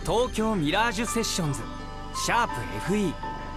東京ミラージュセッションズシャープ FE。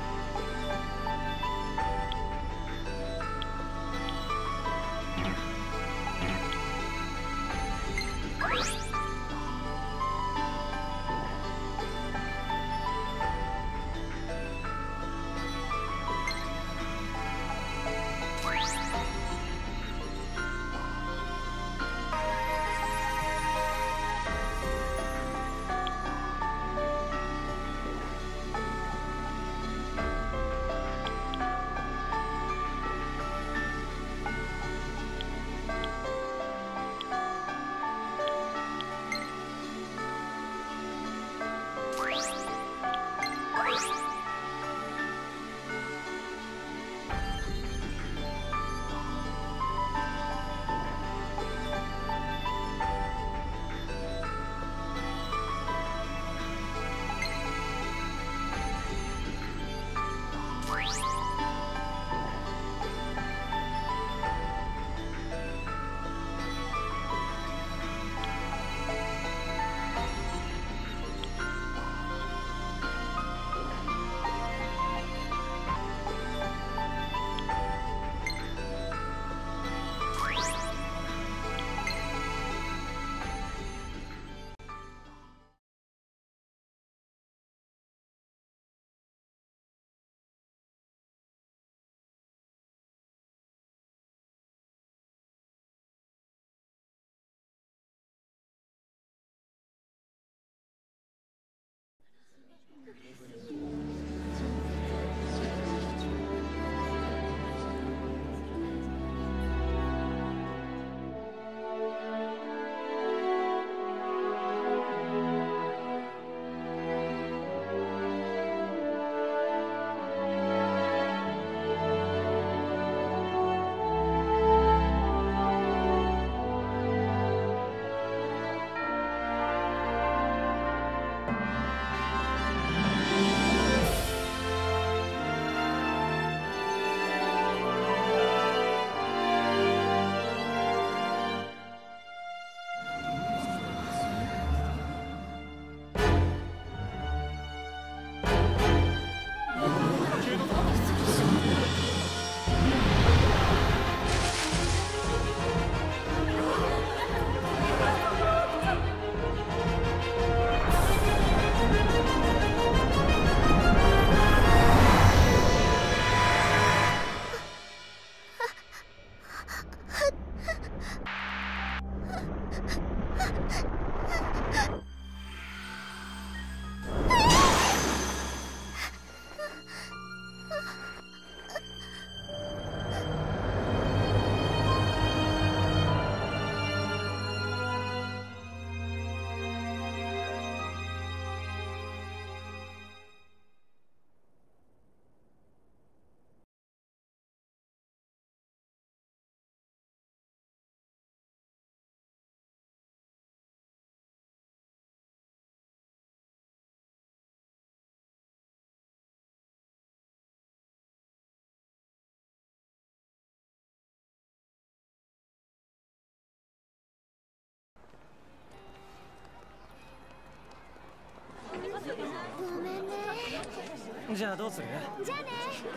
ごめんね。 じゃあどうする？ じゃあね。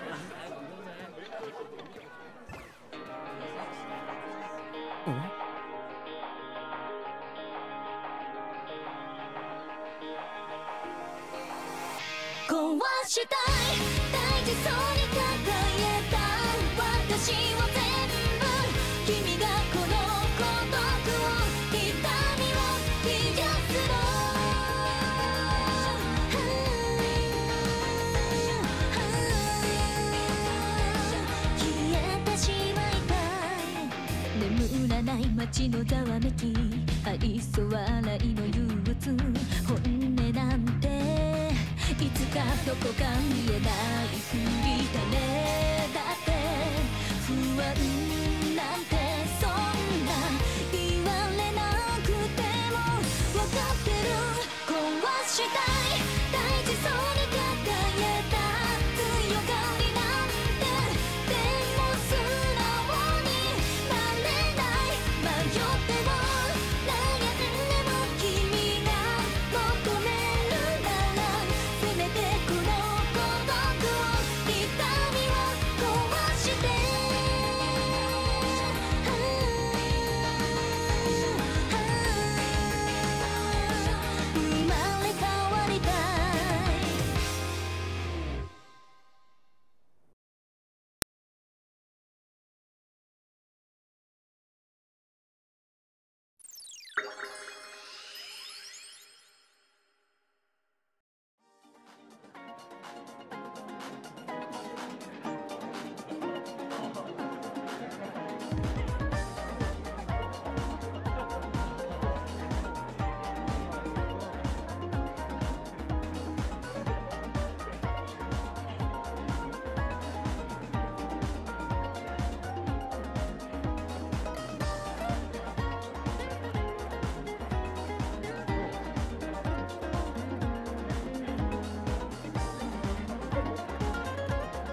壊したい大事そうに抱えた私を全部君がこの孤独を痛みを癒すの消えてしまいたい眠らない街のざわめき愛想笑いの憂鬱本音なんていつかどこか見えないふりだねだって不安なんてそんな言われなくても分かってる壊したい大事そうに抱えた強がりなんてでも素直になれない迷っても悩んでも君が求める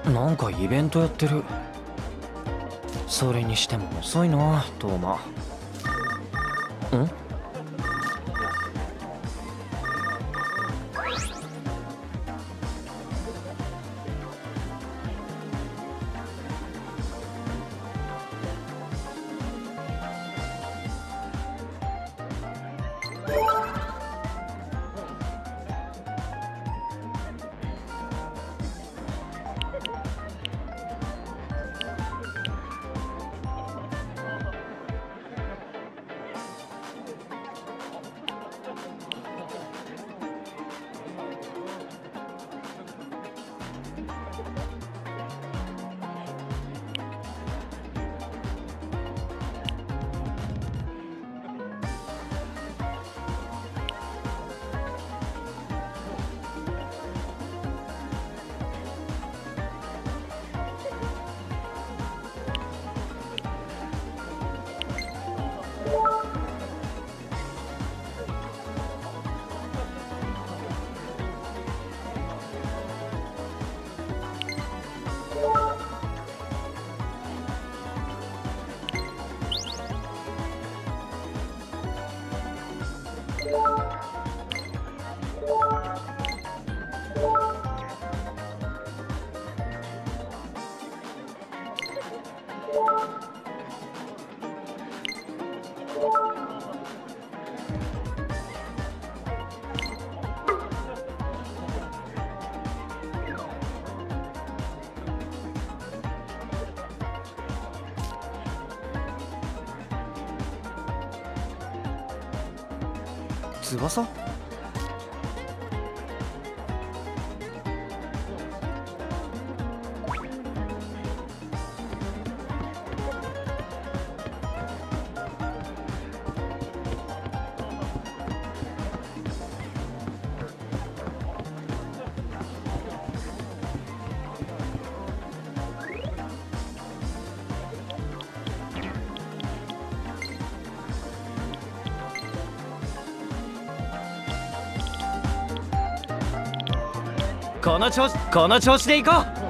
なんかイベントやってる。それにしても遅いなトーマ。ん？翼？この調子でいこう。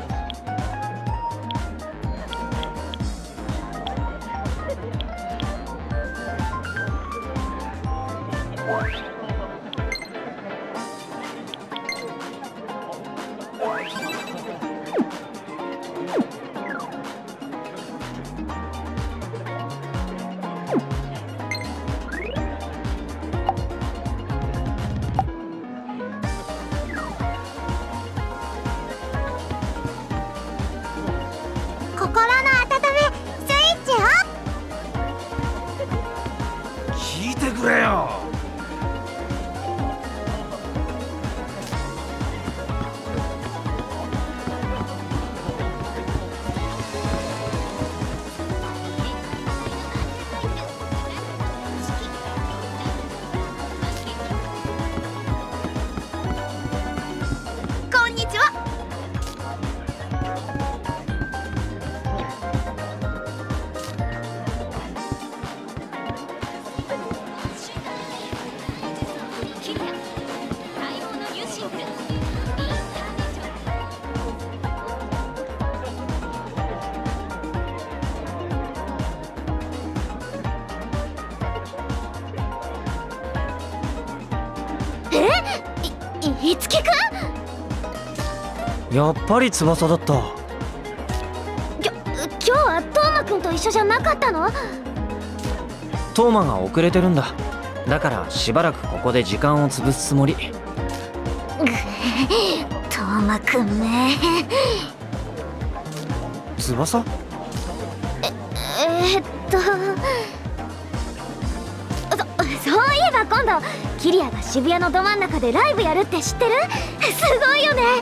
いつきくん？やっぱり翼だった。 今日はトーマくんと一緒じゃなかったの？ トーマが遅れてるんだ。だからしばらくここで時間を潰すつもり。 トーマくんね。 翼？ そういえば今度キリアが渋谷のど真ん中でライブやるって知ってる？すごいよね。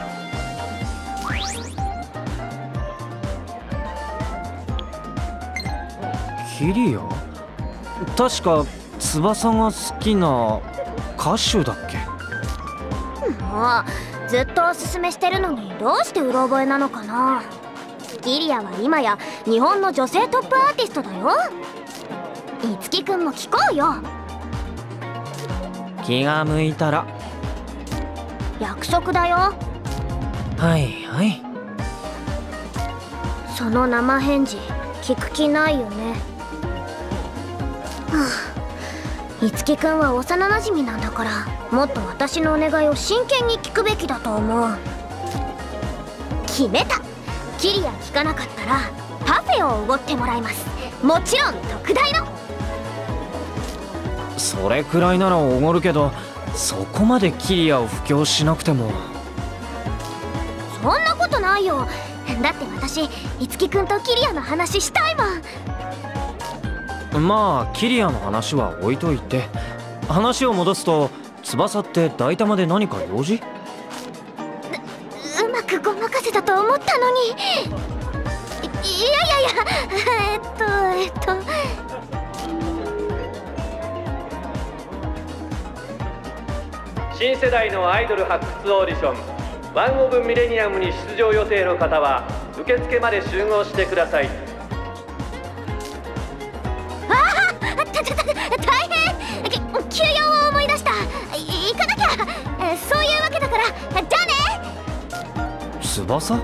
キリア？確か翼が好きな歌手だっけ？ もうずっとおすすめしてるのにどうしてうろ覚えなのかな。キリアは今や日本の女性トップアーティストだよ。いつきくんも聞こうよ。 気が向いたら。 約束だよ。 はいはい。 その生返事聞く気ないよね。樹くんは幼なじみなんだから、もっと私のお願いを真剣に聞くべきだと思う。決めた。キリア聞かなかったらパフェをおごってもらいます。もちろん特大の。 それくらいならおごるけど、そこまでキリアを布教しなくても。 そんなことないよ。だって私樹くんとキリアの話したいもん。 まあキリアの話は置いといて、話を戻すと翼って大玉で何か用事？ うまくごまかせたと思ったのに。いや新世代のアイドル発掘オーディションワンオブミレニアムに出場予定の方は受付まで集合してください。 大変。休養を思い出した。行かなきゃ。そういうわけだからじゃあね。 翼？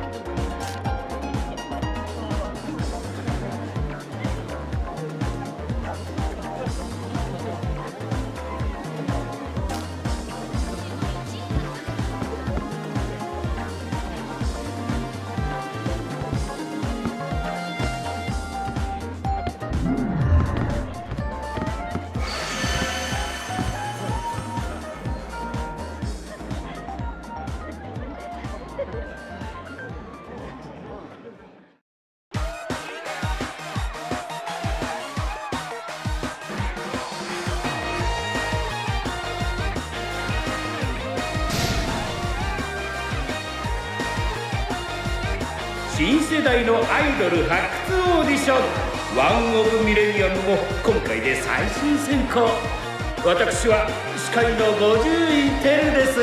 新世代のアイドル発掘オーディションワンオブミレニアムも今回で最終選考。私は司会の50位テルです。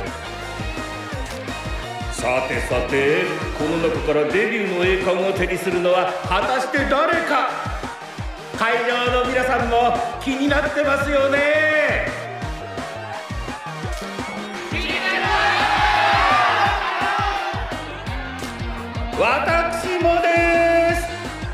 さてさて、この中からデビューの栄冠を手にするのは果たして誰か。会場の皆さんも気になってますよね。私もです。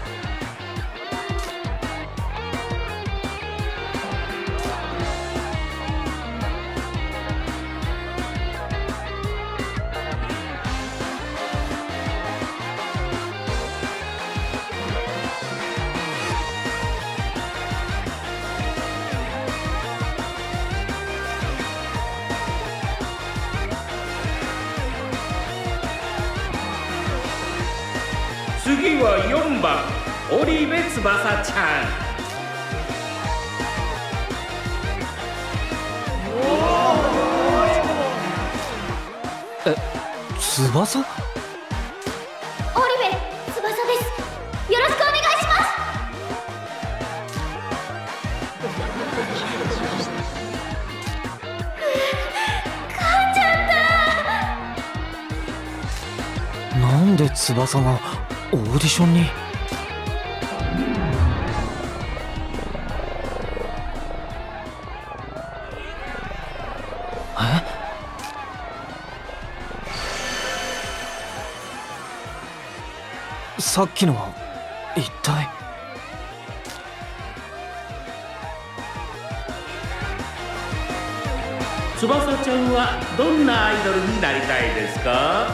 次は4番織部翼ちゃん。 翼？ 織部翼です。よろしくお願いします。噛んじゃった。 なんで翼がオーディションに？さっきのは一体？ 翼ちゃんはどんなアイドルになりたいですか？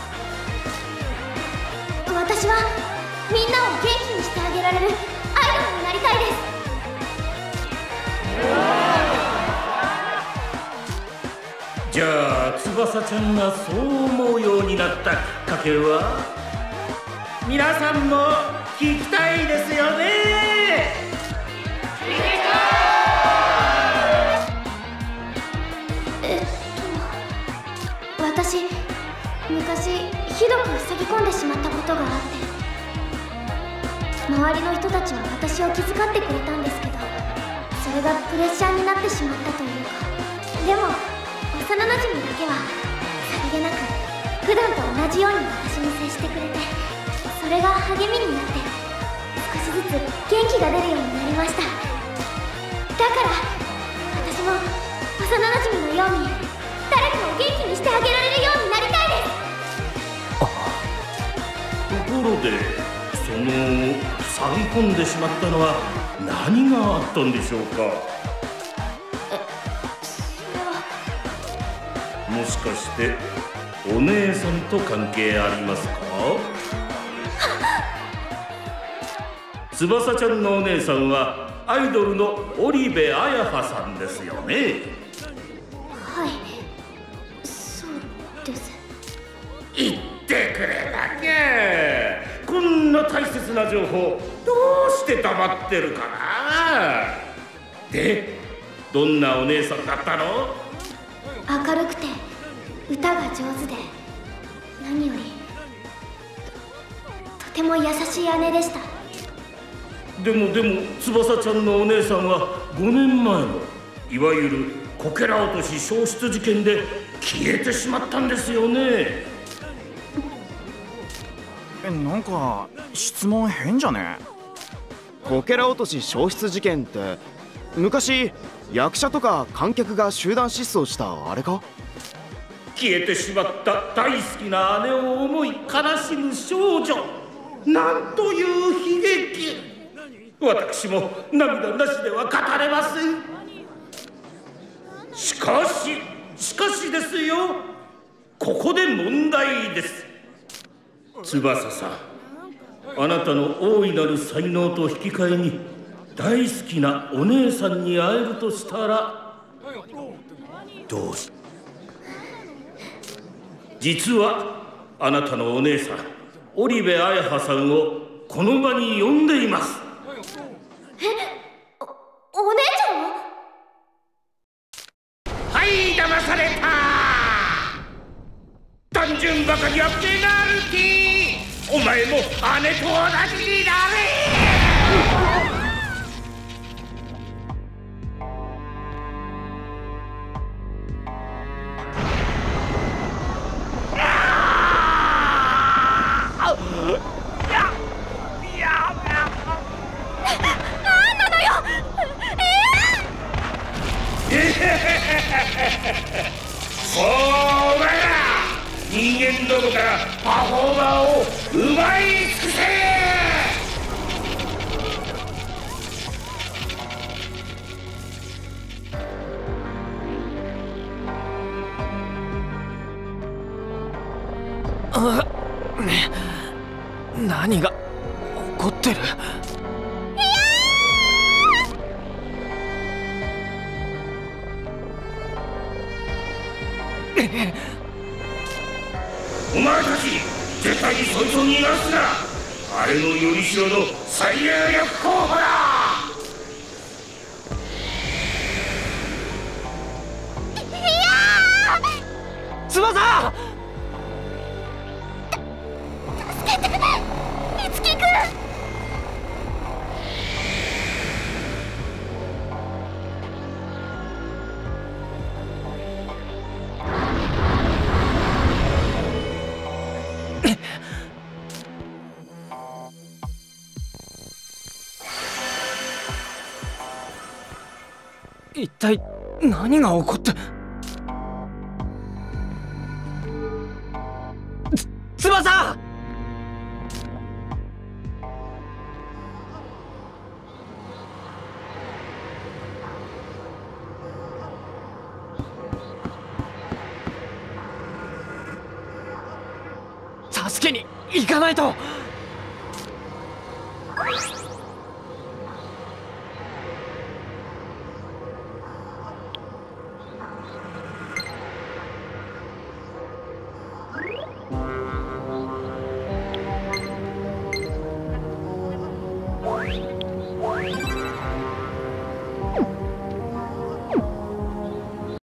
私はみんなを元気にしてあげられるアイドルになりたいです。 じゃあ翼ちゃんがそう思うようになったきっかけは？皆さんも聞きたいですよね。 私昔ひどく塞ぎ込んでしまったことがあって、周りの人たちは私を気遣ってくれたんですけど、それがプレッシャーになってしまったというか。でも幼なじみだけはさりげなく普段と同じように私に接してくれて、それが励みになって少しずつ元気が出るようになりました。だから私も幼なじみのように誰かを元気にしてあげられるようになりたいです。 ところではぎ込んでしまったのは何があったんでしょうか。もしかしてお姉さんと関係ありますか？翼ちゃんのお姉さんはアイドルの織部彩葉さんですよね。 はい、そうです。 言ってくれなきゃ。こんな大切な情報どうして黙ってるかな。で、どんなお姉さんだったの？ 明るくて歌が上手で、何より とても優しい姉でした。 でも翼ちゃんのお姉さんは5年前のいわゆるこけら落とし消失事件で消えてしまったんですよね。 なんか質問変じゃね？こけら落とし消失事件って昔役者とか観客が集団失踪したあれか？ 消えてしまった大好きな姉を思い悲しむ少女、なんという悲劇。私も涙なしでは語れません。しかしですよ、ここで問題です。翼さん、あなたの大いなる才能と引き換えに大好きなお姉さんに会えるとしたらどうし。実はあなたのお姉さん織部彩葉さんをこの場に呼んでいます。 お姉ちゃん？ はい、騙された。単純ばかりはペナルティー。お前も姉と同じになれ。お前ら人間どもからパフォーマーを奪い尽くせ。 何が起こってる？ お前たち絶対にそいつを逃がすな。あれのよりしろの最有力候補だ。 翼！ 助けてくれ、樹君。 一体何が起こって。翼！助けに行かないと。